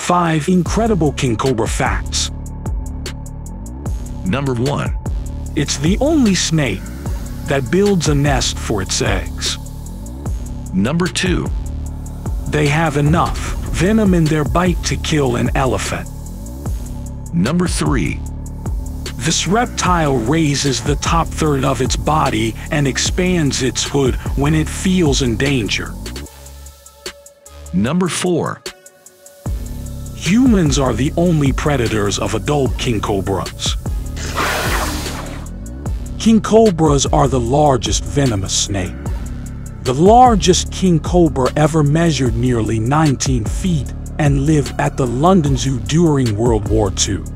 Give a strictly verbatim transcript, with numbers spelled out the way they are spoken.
five Incredible King Cobra Facts. Number one. It's the only snake that builds a nest for its eggs. Number two. They have enough venom in their bite to kill an elephant. Number three. This reptile raises the top third of its body and expands its hood when it feels in danger. Number four. Humans are the only predators of adult king cobras. King cobras are the largest venomous snake. The largest king cobra ever measured nearly nineteen feet and lived at the London Zoo during World War Two.